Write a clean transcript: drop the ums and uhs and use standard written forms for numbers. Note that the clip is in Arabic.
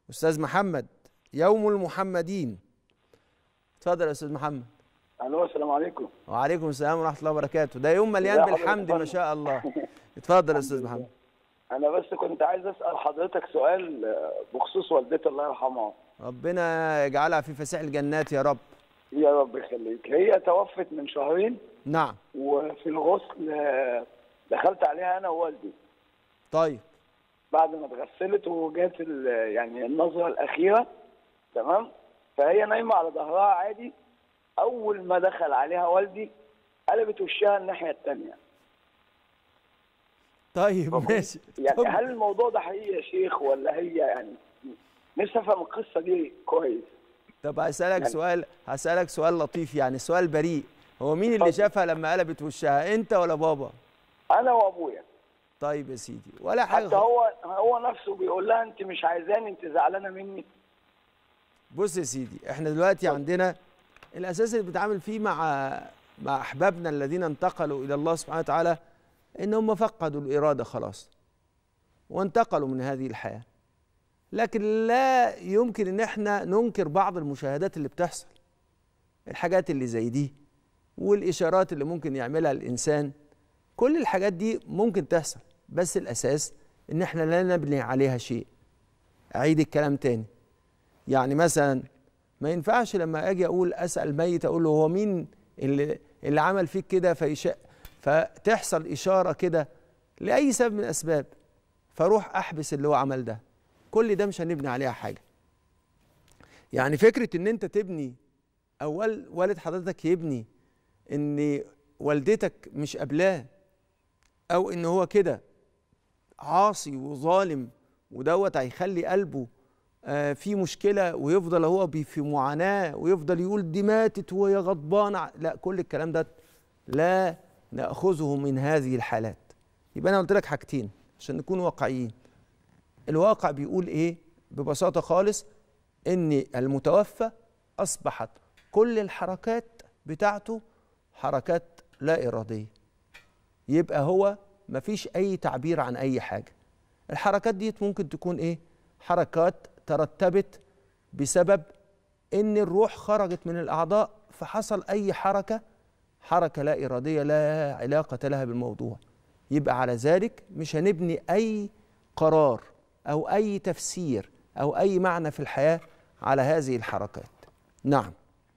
أستاذ محمد، يوم المحمدين. اتفضل يا أستاذ محمد. الو، السلام عليكم. وعليكم السلام ورحمة الله وبركاته. ده يوم مليان بالحمد ما شاء الله. اتفضل يا أستاذ محمد. أنا بس كنت عايز أسأل حضرتك سؤال بخصوص والدتي الله يرحمها. ربنا يجعلها في فسيح الجنات يا رب. يا رب يخليك. هي توفت من شهرين. نعم. وفي الغسل دخلت عليها أنا ووالدي. طيب. بعد ما اتغسلت وجات يعني النظرة الأخيرة، تمام؟ فهي نايمة على ظهرها عادي. أول ما دخل عليها والدي قلبت وشها الناحية التانية. طيب ماشي. يعني هل الموضوع ده حقيقي يا شيخ ولا هي يعني نفسي افهم القصه دي كويس؟ طب هسألك سؤال لطيف، يعني سؤال بريء. هو مين اللي شافها لما قلبت وشها، انت ولا بابا؟ انا وابويا. طيب يا سيدي، ولا حاجه. حتى هو نفسه بيقول لها انت مش عايزاني، انت زعلانه مني. بص يا سيدي، احنا دلوقتي عندنا الاساس اللي بنتعامل فيه مع احبابنا الذين انتقلوا الى الله سبحانه وتعالى، ان هم فقدوا الاراده خلاص وانتقلوا من هذه الحياه. لكن لا يمكن ان احنا ننكر بعض المشاهدات اللي بتحصل، الحاجات اللي زي دي والاشارات اللي ممكن يعملها الانسان. كل الحاجات دي ممكن تحصل، بس الاساس ان احنا لا نبني عليها شيء. اعيد الكلام تاني. يعني مثلا ما ينفعش لما اجي اسال ميت اقول له هو مين اللي عمل فيك كده، فتحصل اشاره كده لاي سبب من الاسباب، فاروح احبس اللي هو عمل ده. كل ده مش هنبني عليها حاجه. يعني فكره ان انت تبني او والد حضرتك يبني ان والدتك مش قابلاه، او ان هو كده عاصي وظالم ودوت هيخلي قلبه في مشكله ويفضل هو في معاناه ويفضل يقول دي ماتت وهي غضبانه. لا، كل الكلام ده لا ناخذه من هذه الحالات. يبقى انا قلت لك حاجتين عشان نكون واقعيين. الواقع بيقول ايه ببساطه خالص؟ ان المتوفى اصبحت كل الحركات بتاعته حركات لا اراديه. يبقى هو مفيش اي تعبير عن اي حاجه. الحركات دي ممكن تكون ايه؟ حركات ترتبت بسبب ان الروح خرجت من الاعضاء، فحصل اي حركه لا اراديه لا علاقه لها بالموضوع. يبقى على ذلك مش هنبني اي قرار او اي تفسير او اي معنى في الحياه على هذه الحركات. نعم.